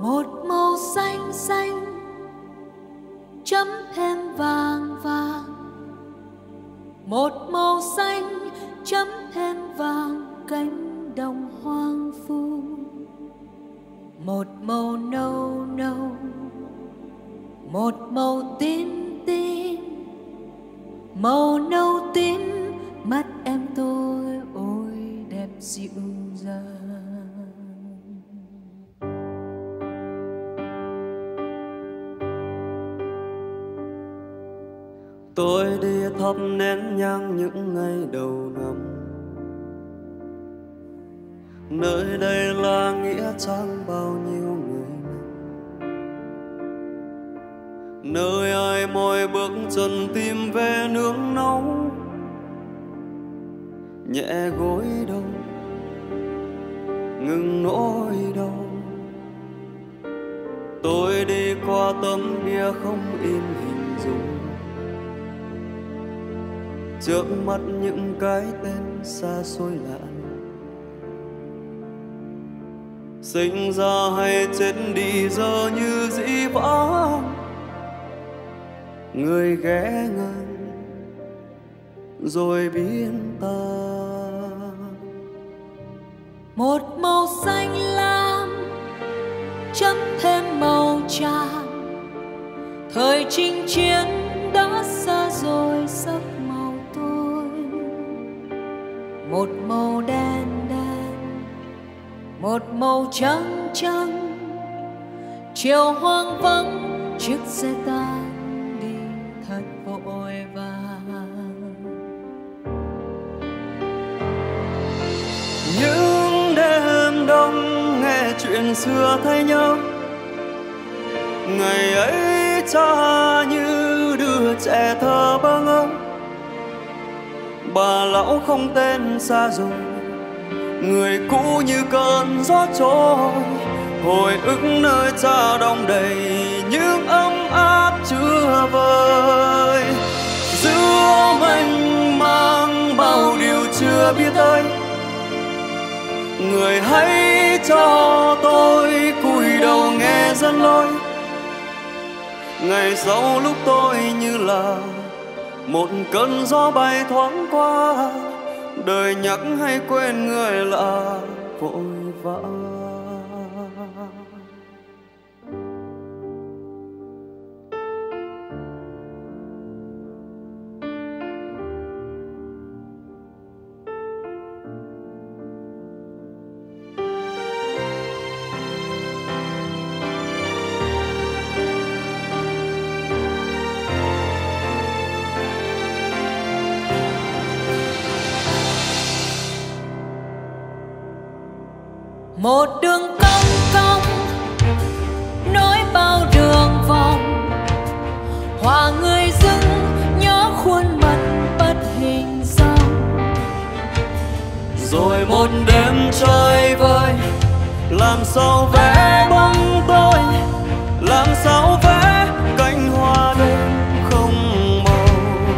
một màu xanh xanh chấm thêm vàng vàng, một màu xanh chấm thêm vàng cánh đồng hoang vu, một màu nâu nâu, một màu tím tím, màu nâu tím mắt em tôi ôi đẹp dịu dàng. Tôi đi thắp nén nhang những ngày đầu năm, nơi đây là nghĩa trang bao nhiêu người, nơi ai mỏi bước chân tìm về nương náu, nhẹ gối đầu ngừng nỗi đau. Tôi đi qua tấm bia không in hình dung, trước mắt những cái tên xa xôi lạ, sinh ra hay chết đi giờ như dĩ vãng, người ghé ngang rồi biến ta. Một màu xanh lam chấm thêm màu tràm, thời chinh chiến đã xa rồi sắc màu tôi. Một màu đen đen, một màu trắng trắng, chiều hoang vắng chiếc xe tan đi thật vội vàng. Những đêm đông nghe chuyện xưa thấy nhớ, ngày ấy cha như đứa trẻ thơ bơ ngơ. Bà lão không tên xa rồi, người cũ như cơn gió trôi, hồi ức nơi cha đong đầy những ấm áp chưa vơi. Giữa mênh mang bao điều chưa biết tới, người hãy cho tôi cúi đầu nghe dẫn lối. Ngày sau lúc tôi như là một cơn gió bay thoáng qua, đời nhắc hay quên người lạ vội vã. Một đường cong cong nối bao đường vòng, hòa người dưng nhớ khuôn mặt bất hình dong. Rồi một đêm trời vơi, làm sao vẽ bóng tôi, làm sao vẽ cánh hoa đêm không màu.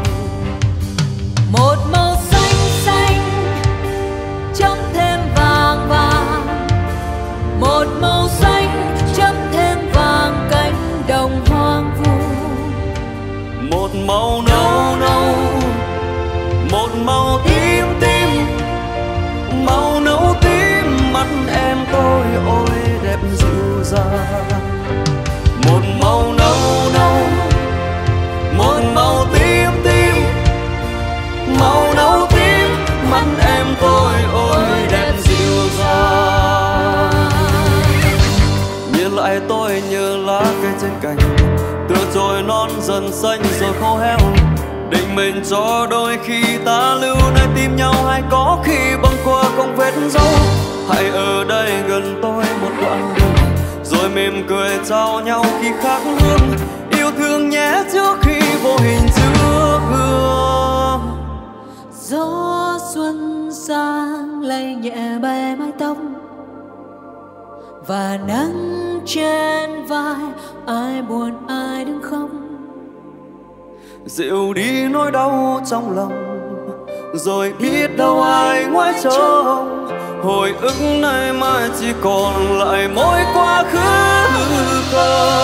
Một màu xanh xanh chấm thêm vàng vàng, một màu xanh chấm thêm vàng cánh đồng hoang vu. Một màu nâu nâu, một màu tím tím, màu nâu tím mắt em tôi ôi đẹp dịu dàng. Một màu nâu nâu, một màu tím tím, màu nâu tím mắt em tôi ôi đẹp dịu dàng. Nhìn lại tôi như lá cây trên cành, tựa trồi non dần xanh rồi khô héo. Định mình cho đôi khi ta lưu nơi tim nhau, hay có khi băng qua không vết dấu. Hãy ở đây gần tôi một đoạn đường, rồi mỉm cười trao nhau khi khác hương. Yêu thương nhé trước khi vô hình trước gương. Gió xuân sang lay nhẹ bay mái tóc, và nắng trên vai ai buồn ai đứng khóc. Dịu đi nỗi đau trong lòng, rồi biết đâu ai ngoái trông. Hồi ức nay mai chỉ còn lại mỗi quá khứ. khơi.